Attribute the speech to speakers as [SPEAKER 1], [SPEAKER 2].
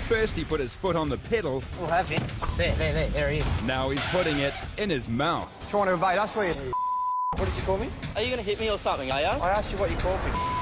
[SPEAKER 1] First he put his foot on the pedal.
[SPEAKER 2] Oh, have you? There he is.
[SPEAKER 1] Now he's putting it in his mouth.
[SPEAKER 3] Trying to evade us, were you? What did you call me?
[SPEAKER 2] Are you going to hit me or something, are you?
[SPEAKER 3] I asked you what you called me.